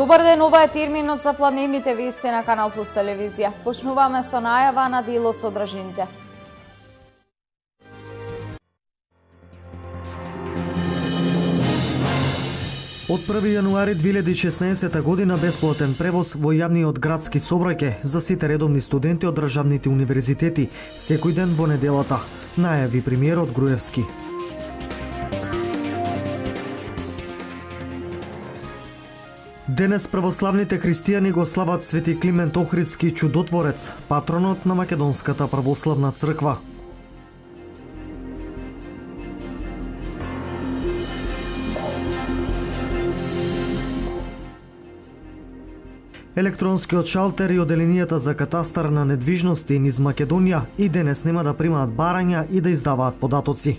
Добар ден, ова е терминот за планинните вести на Канал Плюс телевизија. Почнуваме со најава на делот со држините. Од 1 јануари 2016 година бесплатен превоз во јавниот градски сообраќај за сите редовни студенти од државните универзитети секој ден во неделата, најави премиерот Груевски. Денес православните христијани го слават Свети Климент Охридски чудотворец, патронот на Македонската православна црква. Електронскиот шалтер и оделенијата за катастар на недвижности низ Македонија и денес нема да примаат барања и да издаваат податоци.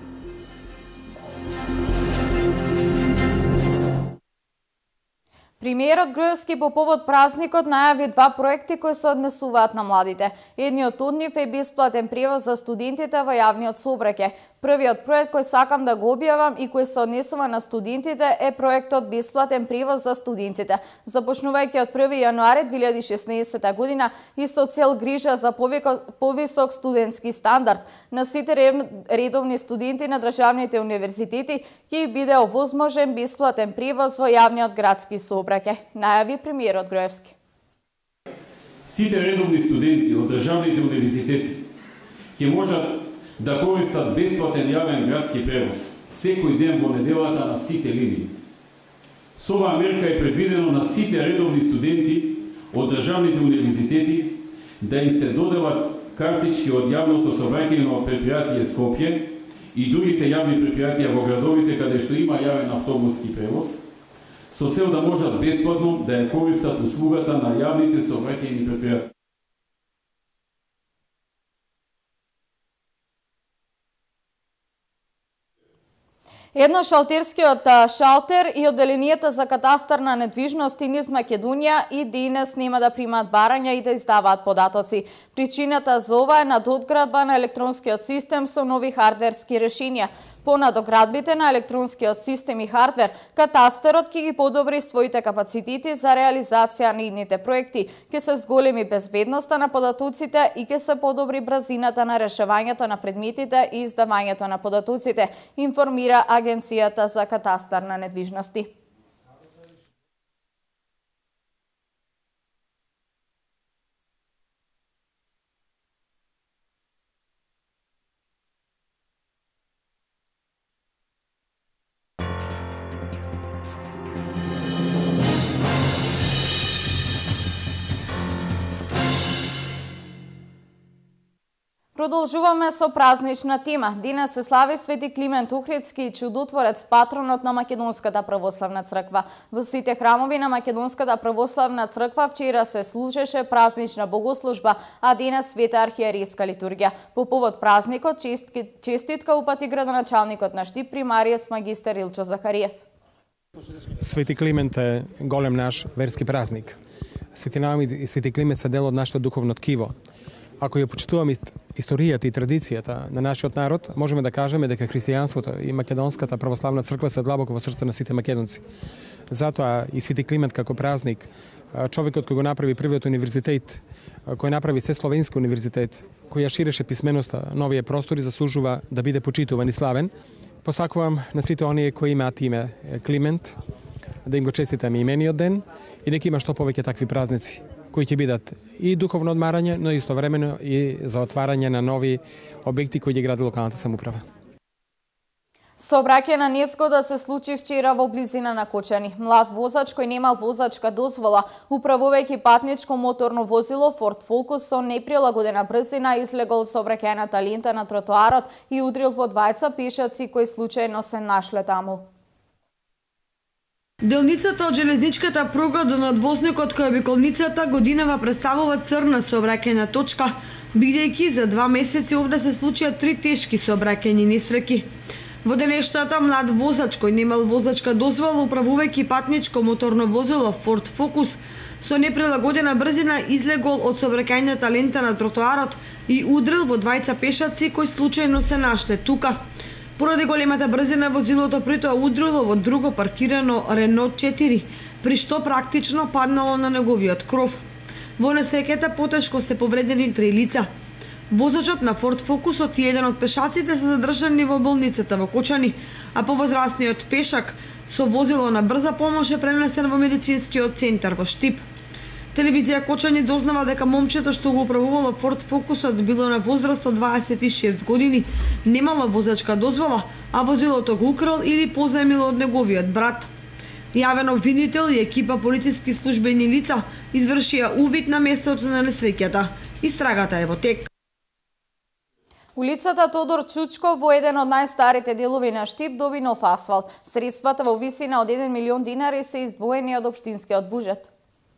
Премиерот Груевски по повод празникот најави два проекти кои се однесуваат на младите. Едниот од нив е бесплатен превоз за студентите во јавниот сообраќај. Првиот проект кој сакам да го објавам и кој се однесува на студентите е проектот бесплатен превоз за студентите, започнувајќи од 1 јануари 2016 година и со цел грижа за повисок студентски стандард на сите редовни студенти на државните универзитети ќе биде овозможен бесплатен превоз во јавниот градски сообраќај, најави премиерот Груевски. Сите редовни студенти од државните универзитети ќе можат да користат бесплатен јавен градски превоз секој ден во неделата на сите линии. Со оваа мерка е предвидено на сите редовни студенти од државните универзитети да им се доделат картички од јавното сообраќајно предпријатие Скопје и другите јавни предпријатија во градовите каде што има јавен автобуски превоз, со цел да можат бесплатно да ја користат услугата на јавните сообраќајни предпријатија. Едношалтерскиот шалтер и оделенијата за катастар на недвижности низ Македонија и денес нема да примаат барања и да издаваат податоци. Причината за ова е надоградба на електронскиот систем со нови хардверски решенија. По надоградбите на електронскиот систем и хардвер, катастарот ќе ги подобри своите капацитети за реализација на идните проекти, ќе се зголеми безбедноста на податоците и ќе се подобри брзината на решавањето на предметите и издавањето на податоците, информира Агенцијата за катастар на недвижности. Продолжуваме со празнична тема. Денес се слави Свети Климент Охридски чудотворец, патронот на Македонската православна црква. Во сите храмови на Македонската православна црква вчера се служеше празнична богослужба, а денес света архиерейска литургија. По повод празникот честитка упати градоначалникот на Штип примаријс магистер Илчо Захариев. Свети Климент е голем наш верски празник. Свети Наум и Свети Климент се дел од нашето духовно ткиво. Ако ја почитуваме историјата и традицијата на нашиот народ, можеме да кажеме дека христијанството и Македонската православна црква се длабоко во срцето на сите македонци. Затоа и Свети Климент како празник, човекот кој го направи првиот универзитет, кој направи се словенски универзитет, кој ја ширеше писменоста на овие простори, заслужува да биде почитуван и славен. Посакувам на сите оние кои имаат име Климент да им го честитаме имениот ден и дека има што повеќе такви празници, кои ќе бидат и духовно одмарање, но истовремено и за отварање на нови објекти кои ги гради локалната самоуправа. Сообраќајна незгода се случи вчера во близина на Кочани. Млад возач кој немал возачка дозвола, управувајќи патничко моторно возило Ford Focus со неприлагодена брзина, излегол од сообраќајната лента на тротоарот и удрил во двајца пешаци кои случајно се нашле таму. Делницата од железничката пруга до надвозникот кој обиколницата годинава представува црна сообраќајна точка, бидејќи за 2 месеци овде се случија 3 тешки сообраќајни несреќи. Во денештата млад возач кој немал возачка дозвола, управувајќи патничко моторно возило Ford Focus со неприлагодена брзина, излегол од сообраќајната лента на тротоарот и удрил во двајца пешаци кои случајно се нашле тука. Поради големата брзина возилото притоа удрило во друго паркирано Renault 4 при што практично паднало на неговиот кров. Во несреќата потешко се повредени 3 лица. Возачот на Ford Focusот и еден од пешаците се задржани во болницата во Кочани, а повозрасниот пешак со возило на брза помош е пренесен во медицинскиот центар во Штип. Телевизија Кочани дознава дека момчето што го управувало Ford Focusот било на возраст од 26 години, немало возачка дозвола, а возилото го украл или позаемило од неговиот брат. Јавен обвинител и екипа полициски службени лица извршија увид на местото на несреќата. Истрагата е во тек. Улицата Тодор Чучков во еден од најстарите делови на Штип доби нов асфалт. Средствата во висина од 1 милион динари се издвоени од општинскиот буџет.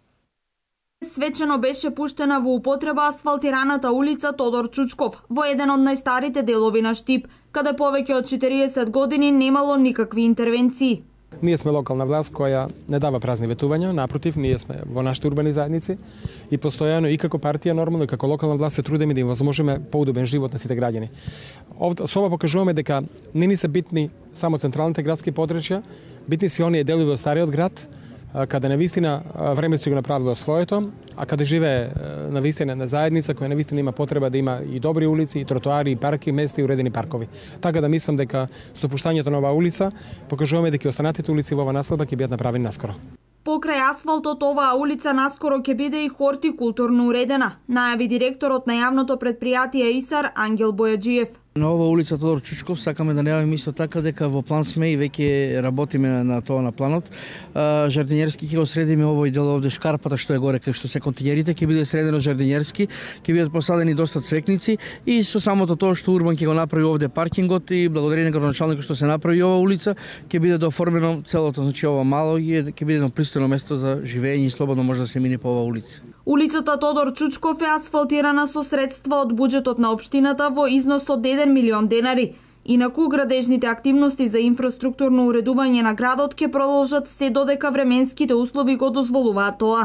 Свечено беше пуштена во употреба асфалтираната улица Тодор Чучков во еден од најстарите делови на Штип, каде повеќе од 40 години немало никакви интервенции. Ние сме локална власт која не дава празни ветувања, напротив, ние сме во нашите урбани заедници и постојано и како партија нормално и како локална власт се трудиме да им возможиме поудобен живот на сите граѓани. Со ова покажуваме дека не ни се битни само централните градски подрачја, битни се оние делови од стариот град, каде навистина времето си го направило своето, а каде живее навистина на заедница која навистина има потреба да има и добри улици, и тротоари, и парки, места и уредени паркови. Така да мислам дека со пуштањето на оваа улица покажуваме дека останатите улици во ова населба ќе бидат направени наскоро. Покрај асфалтот оваа улица наскоро ќе биде и хортикултурно уредена, најави директорот на јавното предпријатие ИСАР Ангел Бојаджиев. На ова улица Тодор Чучков сакаме да најавиме исто така дека во план сме и веќе работиме на тоа на планот. Жардинерски ќе го средиме овој дел овде шкарпата што е горе кај што се континерите ќе биде средено жардинерски, ќе бидат посадени доста цвекници и со самото тоа што Урбан ќе го направи овде паркингот и благодарение на градоначалникот што се направи ова улица ќе биде дооформено целото, значи ова мало и ќе биде едно пристојно место за живење и слободно може да се мине по оваа улица. Улицата Тодор Чучков е асфалтирана со средства од буџетот на општината во износ од 1 милион денари. Инаку градежните активности за инфраструктурно уредување на градот ќе продолжат се додека временските услови го дозволуваат тоа.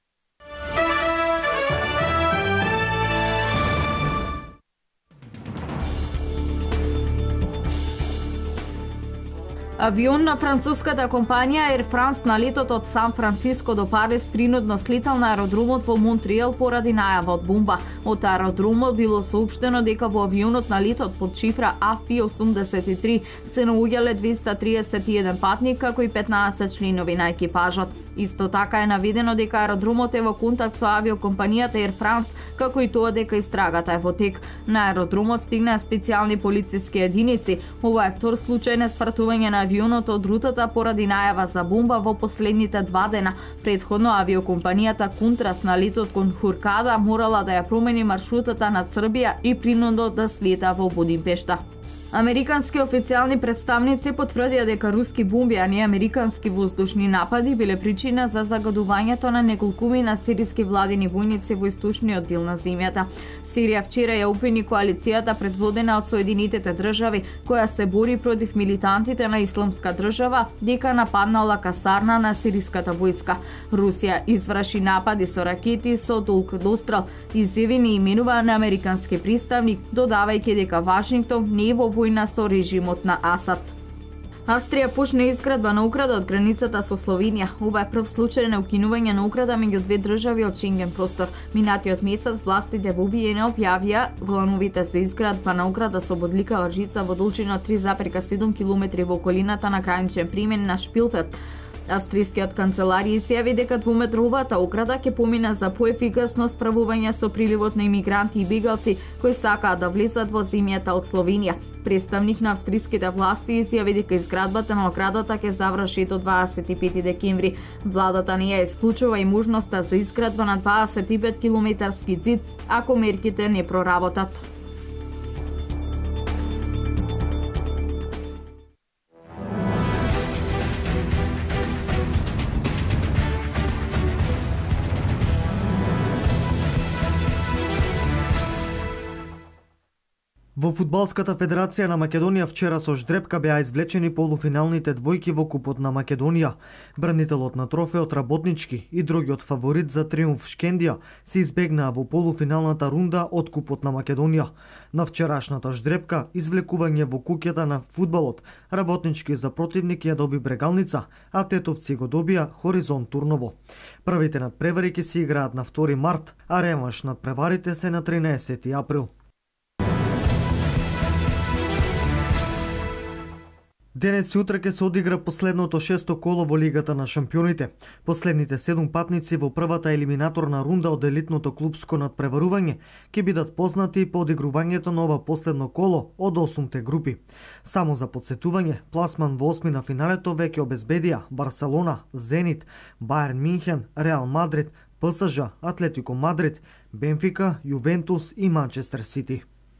Авион на француската компанија Air France на летот од Сан Франциско до Париз принудно слетал на аеродромот во Монтреал поради најава од бомба. Од аеродромот било соопштено дека во авионот на летот под шифра AF83 се наоѓале 231 патник како и 15 членови на екипажот. Исто така е наведено дека аеродромот е во контакт со авиокомпанијата Air France, како и тоа дека истрагата е во тек. На аеродромот стигнаа специјални полициски единици. Ова е втор случај на свртување на авионот од рутата поради најава за бомба во последните 2 дена. Претходно авиокомпанијата Контрас на летот кон Хуркада морала да ја промени маршрутата на Србија и принудно да слета во Будимпешта. Американски официјални представници потврдија дека руски бомби, а не американски воздушни напади биле причина за загадувањето на неколкумина сириски владини војници во источниот дел на земјата. Сирија вчера ја обвини коалицијата предводена од Соединетите држави, која се бори против милитантите на Исламска држава, дека нападнала касарна на сириската војска. Русија изврши напади со ракети со долг дострел, изјави неименуван на американски представник, додавајќи дека Вашингтон не е во војна со режимот на Асад. Австрија почна изградба на ограда од границата со Словенија. Ова е прв случај на укинување на ограда меѓу две држави од Шенген простор. Минатиот месец властите во Виена објавија плановите за изградба на ограда со бодликава жица во должина 3,7 км во околината на граничен премин на Шпилфелд. Австријскиот канцелар изјави дека двуметровата ограда ќе помине за поефикасно справување со приливот на имигранти и бегалци кои сакаат да влезат во земјата од Словенија. Представник на австриските власти изјави дека изградбата на оградата ќе заврши до 25 декември. Владата не ја исклучува и можноста за изградба на 25 километарски зид ако мерките не проработат. Во Фудбалската федерација на Македонија вчера со ждрепка беа извлечени полуфиналните двојки во Купот на Македонија. Бранителот на трофеот Работнички и другиот фаворит за триумф Шкендија се избегнаа во полуфиналната рунда од Купот на Македонија. На вчерашната ждрепка извлекување во куќата на фудбалот, Работнички за противник ја доби Брегалница, а Тетовци го добија Хоризонт Турново. Првите надпревари ќе се играат на 2 март, а ремаш надпреварите се на 13 април. Денес и утре ќе се одигра последното 6-то коло во Лигата на шампионите. Последните 7 патници во првата елиминаторна рунда од елитното клубско надпреварување ќе бидат познати по одигрувањето на ова последно коло од 8-те групи. Само за подсетување, пласман во 8 на финалето веќе обезбедија Барселона, Зенит, Баерн Минхен, Реал Мадрид, ПСЖ, Атлетико Мадрид, Бенфика, Јувентус и Манчестер Сити.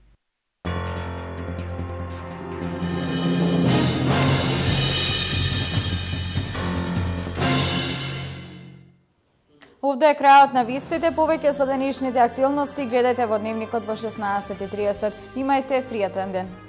Овде е крајот на вистите. Повеќе за денешните активности гледајте во Дневникот во 16:30. Имајте пријатен ден.